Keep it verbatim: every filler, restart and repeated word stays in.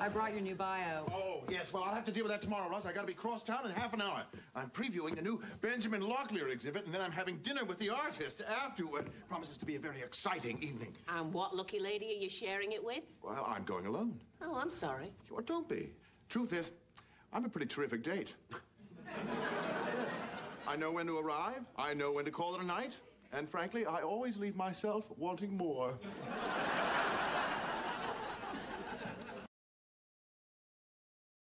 I brought your new bio. Oh, yes. Well, I'll have to deal with that tomorrow, Russ. I gotta be cross town in half an hour. I'm previewing the new Benjamin Locklear exhibit, and then I'm having dinner with the artist afterward. Promises to be a very exciting evening. And what lucky lady are you sharing it with? Well, I'm going alone. Oh, I'm sorry. Well, don't be. Truth is, I'm a pretty terrific date. Yes. I know when to arrive. I know when to call it a night. And frankly, I always leave myself wanting more.